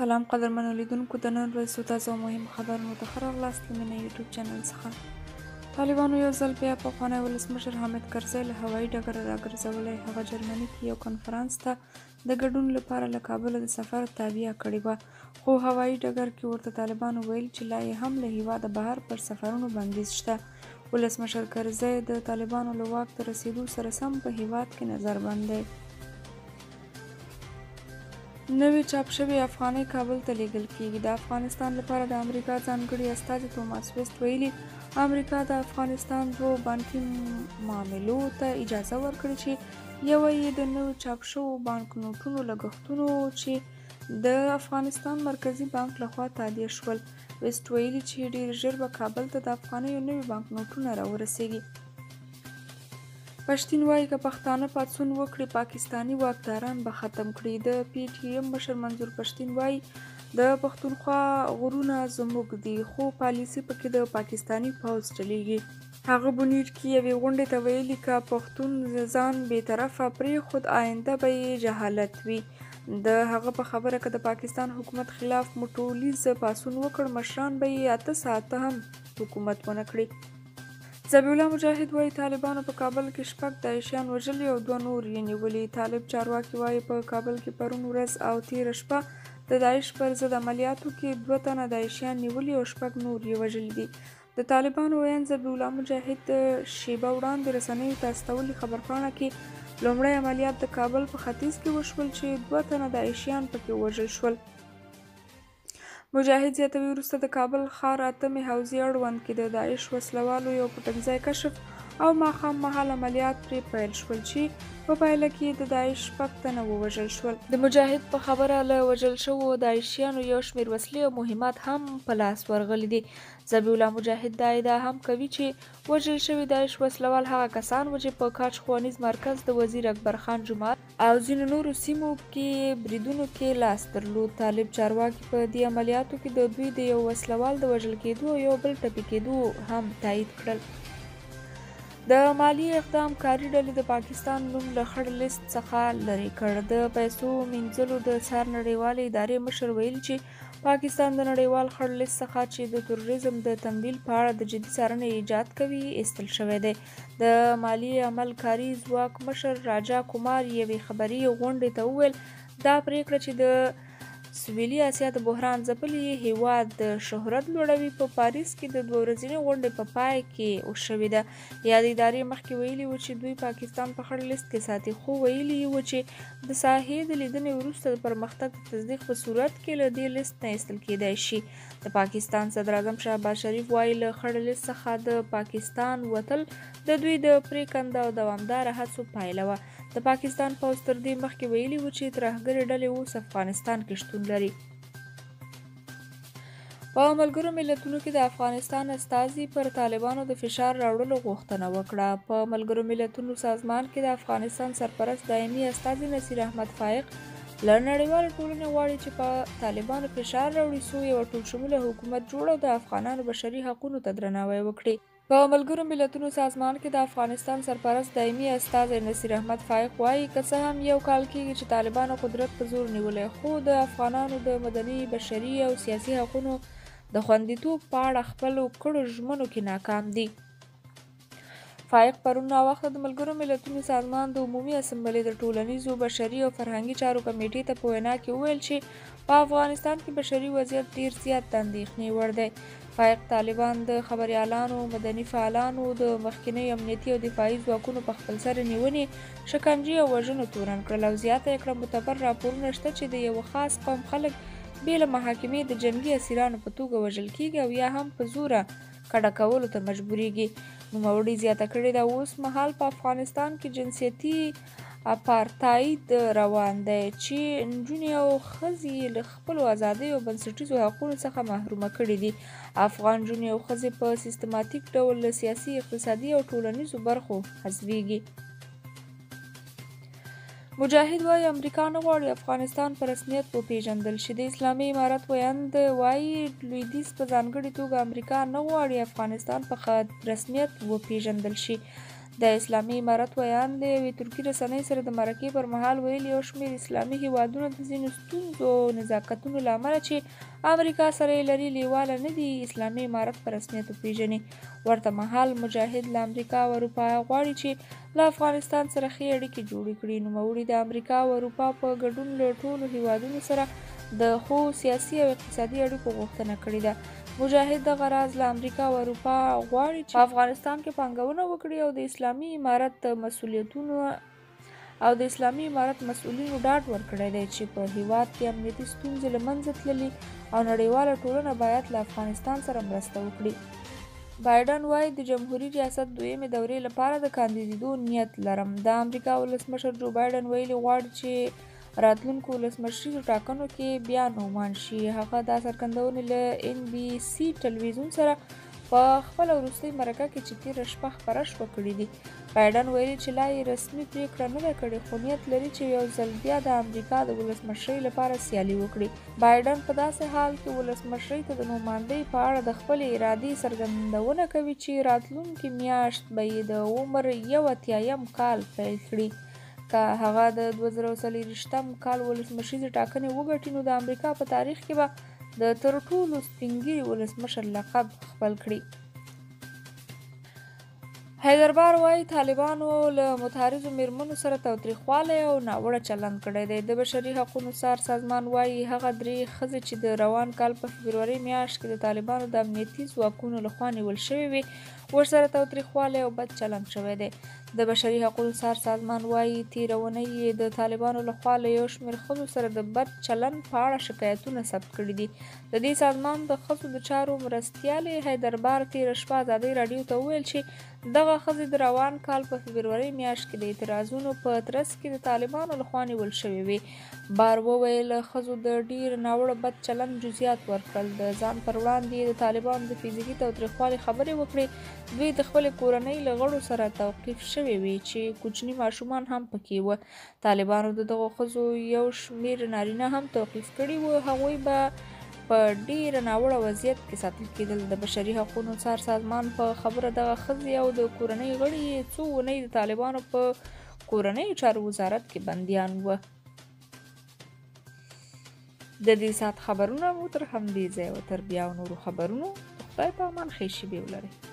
سلام قدرمنو لیدونکو، د نن ورځې څو تازه او مهم خبرونو ته ښه راغلاست له مینه یوټیوب چینل څخه. طالبانو یو ځل بیا پخوانی ولسمشر حامد کرزی له هوایي ډګره راګرځولی. هغه جرمني کې یو کنفرانس ته د ګډون لپاره له کابله د سفر تابعه کړې وه، خو هوایي ډګر کې ورته طالبانو ویل چې لا یې هم له هیواده بهر پر سفرونو بندیز شته. ولسمشر کرزی د طالبانو له واک ته رسېدو سره سم په هیواد کې نظربند دی. نوې چاپ شوې افغانۍ کابل ته لیږل کیږي. د افغانستان لپاره د امریکا ځانګړي استازي توماس ویسټ ویلي امریکا د افغانستان دوو بانکي معاملو ته اجازه ورکړې چې یوه یې د نوو چاپ شوو بانکنوټونو لګښتونو چې د افغانستان مرکزي بانک لخوا تادیه شول. ویسټ ویلي چې ډېر ژر به کابل ته د افغانیو نوي بانکنوټونه راورسیږي. پښتین وایي که پښتانه پاڅون وکړي پاکستاني واکداران به ختم کړي. د پی ټی ایم مشر منظور پښتین وایي د پښتونخوا غرونه زموږ دي، خو پالیسي پکې د پاکستاني پوځ چلیږي. هغه بونیر کې یوې غونډې ته ویلي که پښتون ځان بېطرفه پرېښود آینده به یې جهالت وي. د هغه په خبره که د پاکستان حکومت خلاف مو ټولیز پاڅون وکړ مشران به یې 8 ساعته هم حکومت ونه کړي. ذبیح الله مجاهد وایي طالبانو په کابل کې 6 داعشیان وژلي او 2 نور یې نیولي. طالب چارواکي وایي په کابل کې پرون ورځ او تېره شپه د داعش پر ضد عملیاتو کې 2 تنه داعشیان نیولي او 6 نور یې وژلي دي. د طالبانو ویاند ذبیح الله مجاهد د شیبه وړاندې رسنیو ته استولي خبرپاڼه کې لومړی عملیات د کابل په ختیځ کې وشول چې 2 تنه داعشیان پکې وژل شول. مجاهد زیاتوي وروسته د کابل ښار 8مې حوزې اړوند کې د داعش وسلوالو یو پټکځای کشف او ماښام مهال عملیات پرې پیل شول چې په پایله کې د داعش 6 تنه ووژل شول. د مجاهد په خبره له وژل شوو داعشیانو یو شمېر وسلې او مهمات هم په لاس ورغلي دي. ذبیح الله مجاهد دا ادعا هم کوي چې وژل شوي داعش وسلوال هغه کسان وو چې په کاج ښوونیز مرکز د وزیر اکبر خان جومات او ځینو نورو سیمو کې بریدونو کې لاس درلود. طالب چارواکي په دې عملیاتو کې د دوی د یو وسلوال د وژل کېدو او یو بل ټپي کېدو هم تایید کړل. د مالیې اقدام کاري ډلې د پاکستان نوم له خړ لیست څخه لرې کړ. د پیسو مینځلو د څار نړیوالې ادارې مشر ویلي چې پاکستان د نړیوال خړ لیست څخه چې د تروریزم د تمویل په اړه د جدي څارنې ایجاد کوي ایستل شوی دی. د مالیې عمل کاري ځواک مشر راجا کومار یوې خبري غونډې ته وویل دا پریکړه چې د سویلي اسیا د بحران ځپلي هیواد د شهرت لوړوي په پاریس کې د 2 ورځنۍ غونډې په پای کې وشوې ده. یاد ادارې مخکې ویلي و چې دوی پاکستان په خړ لیست کې ساتي، خو ویلي و چې د ساحې د لیدنې وروسته د پرمختګ د تصدیق په صورت کې له دې لیست نه ایستل کېدای شي. د پاکستان صدراعظم شهباز شریف وایي له خړ لیست څخه د پاکستان وتل د دوی د پرېکنده او دوامداره هڅو پایله وه. د پاکستان پوځ تر دې مخکې ویلي و چې ترهګرې ډلې اوس افغانستان کې شتون لري. په ملګرو ملتونو کې د افغانستان استازي پر طالبانو د فشار راوړلو غوښتنه وکړه. په ملګرو ملتونو سازمان کې د افغانستان سرپرست دایمي استازي نصیر احمد فائق له نړیوالې ټولنې غواړي چې په طالبانو فشار راوړي څو یو ټولشموله حکومت جوړ او د افغانانو بشري حقونو ته درناوی وکړي. په ملګرو ملتونو سازمان کې د افغانستان سرپرست دایمي استازی نصیر احمد فائق وایي که څه هم یو کال کېږي چې طالبانو قدرت په زور نیولی، خو د افغانانو د مدني، بشري او سیاسي حقونو د خوندیتوب په اړه خپلو کړو ژمنو کې ناکام دي. فائق پرون ناوخته د ملګرو ملتونو سازمان د عمومي اسمبلې د ټولنیزو، بشري او فرهنګي چارو کمیټې ته په وینا کې وویل چې په افغانستان کې بشري وضعیت ډیر زیات د اندېښنې وړ دی. فائق طالبان د خبریالانو، مدني فعالانو، د مخکینیو امنیتي او دفاعي ځواکونو په خپلسرې نیونې، شکنجې او وژنو تورن کړل او زیاته یې کړه معتبر راپورونه شته چې د یو خاص قوم خلک بې له محاکمې د جنګي اسیرانو په توګه وژل کېږي او یا هم په زوره کډه کولو ته مجبوریږي. نوموړي زیاته کړې ده اوس مهال په افغانستان کې جنسیتي اپارتاید روان دی چې نجونې او ښځې له خپلو ازادیو او بنسټیزو حقونو څخه محرومه کړي دي. افغان نجونې او ښځې په سیستماتیک ډول له سیاسي، اقتصادي او ټولنیزو برخو حذفیږي. مجاهد وایي امریکا نه غواړي افغانستان په رسمیت وپیژندل شي. د اسلامي امارت ویاند وایي لویدیځ په ځانګړې توګه امریکا نه غواړي افغانستان په رسمیت وپیژندل شي. د اسلامي امارت ویان د یوې ترکي رسنۍ سره د مرکې پر مهال ویلي یو شمېر اسلامي هیوادونه د ځینو ستونزو او نزاکتونو له امله چې امریکا سره یې لري لیواله نه دي اسلامي امارت په رسمیت وپېژني. ورته مهال مجاهد له امریکا او اروپا غواړي چې له افغانستان سره ښې اړیکې جوړې کړي. نوموړي د امریکا او اروپا په ګډون له ټولو هیوادونو سره د ښو سیاسي او اقتصادي اړیکو غوښتنه کړې ده. مجاهد دغه راز له امریکا او اروپا غواړي چې په افغانستان کې پانګونه وکړي او د اسلامي امارت مسؤلینو ډاډ ورکړی دی چې په هیواد کې امنیتي ستونزې له منځه تللي او نړیواله ټولنه باید له افغانستان سره مرسته وکړي. بایډن وایي د جمهوري ریاست دویمې دورې لپاره د کاندیدېدو نیت لرم. د امریکا ولسمشر جو بایډن ویلي غواړي چې راتلونکو ولسمشریزو ټاکنو کې بیا نومان شي. هغه دا څرګندونې له NBC ټلویزیون سره په خپله وروستۍ مرکه کې چې تېره شپه خپره شوه کړي دي. بایډن ویلي چې لا یې رسمي پرېکړه نه ده کړې خو نیت لري چې یو ځل بیا د امریکا د ولسمشرۍ لپاره سیالي وکړي. بایډن په داسې حال کې ولسمشرۍ ته د نوماندۍ په اړه د خپلې ارادې څرګندونه کوي چې راتلونکې میاشت به یې د عمر 81 کال پیل کړي. که هغه د 2024 کال ولسمشریزې ټاکنې وګټي نو د امریکا په تاریخ کې به د تر ټولو سپین ږیري ولسمشر لقب خپل کړي. حیدربار وایي طالبانو له متحرزو میرمنو سره تاوتریخوالی او ناوړه چلند کړی دی. د بشري حقونو څار سازمان وایي هغه 3 ښځې چې د روان کال په فبروري میاشت کې د طالبانو د امنیتي ځواکونو لخوا نیول شوې وې ورسره تاوتریخوالی او بد چلند شوی دی. د بشري حقونو څار سازمان وایي تېره اونۍ یې د طالبانو لخوا له یو شمېر ښځو سره د بد چلند په اړه شکایتونه ثبت کړي دي. د دې سازمان د ښځو د چارو مرستیالې حیدربار تېره شپه ازادۍ راډیو ته وویل چې دغه ښځې د روان کال په فبروري میاشت کې د اعتراضونو په ترڅ کې د طالبانو لخوا نیول شوې وې. بار وویل ښځو د ډېر ناوړه بد چلند جزئیات ورکړل. د ځان پر وړاندې یې د طالبانو د فزیکي تاوتریخوالي خبرې وکړې. دوی د خپلې کورنۍ له غړو سره توقیف شوې وې چې کوچني ماشومان هم پکې وو. طالبانو د دغو ښځو یو شمېر نارینه هم توقیف کړي وو. هغوی به په ډېر ناوړه وضعیت کې ساتل کېدل. د بشري حقونو څار سازمان په خبره دغه ښځې او د کورنۍ غړي څو اونۍ د طالبانو په کورنیو چارو وزارت کې بندیان وو. د دې ساعت خبرونه مو تر همدې ځایه و. تر بیا نورو خبرونو د خدای په امان ښې شېبې ولرئ.